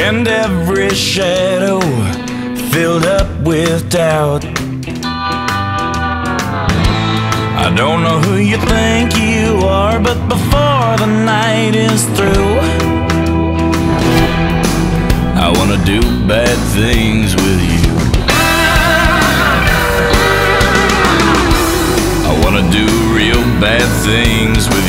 and every shadow filled up with doubt. I don't know who you think you are, but before the night is through, I wanna do bad things with you. I wanna do real bad things with you.